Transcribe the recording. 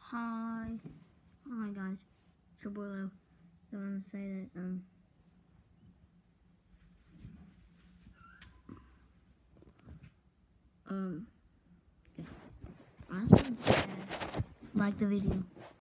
Hi. Hi guys. It's your boy Leo. I want to say that yeah. I just want to say like the video.